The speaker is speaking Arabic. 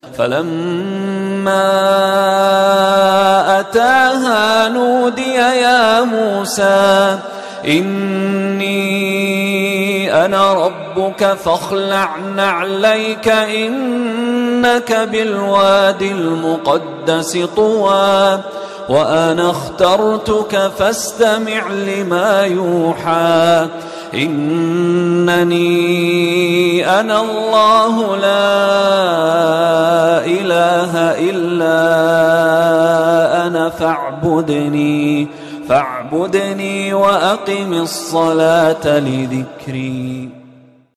فلما أتاها نودي يا موسى إني أنا ربك فاخلع نعليك إنك بالوادي المقدس طوى وأنا اخترتك فاستمع لما يوحى إنني أنا الله لا إله إلا أنا فاعبدني وأقم الصلاة لذكري.